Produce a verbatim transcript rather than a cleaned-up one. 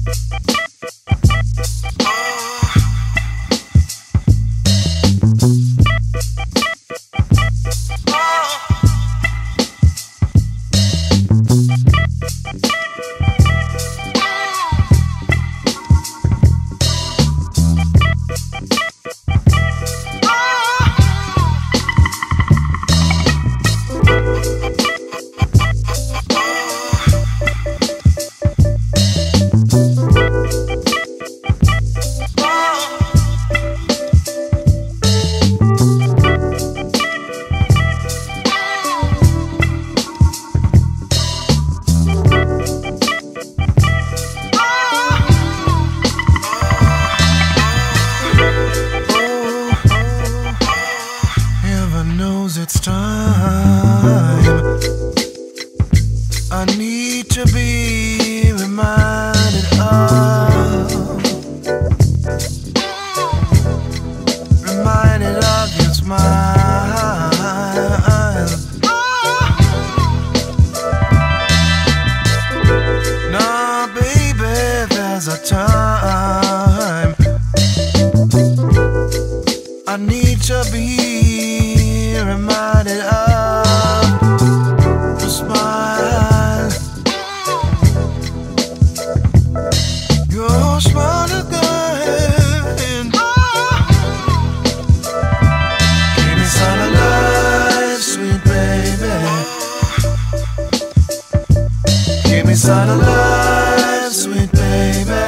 It's time. I need to be reminded of, reminded of your smile. Now, baby, there's a time I need to be reminded of your smile. Your smile again. Give me some alive, sweet baby. Give me some alive, sweet baby.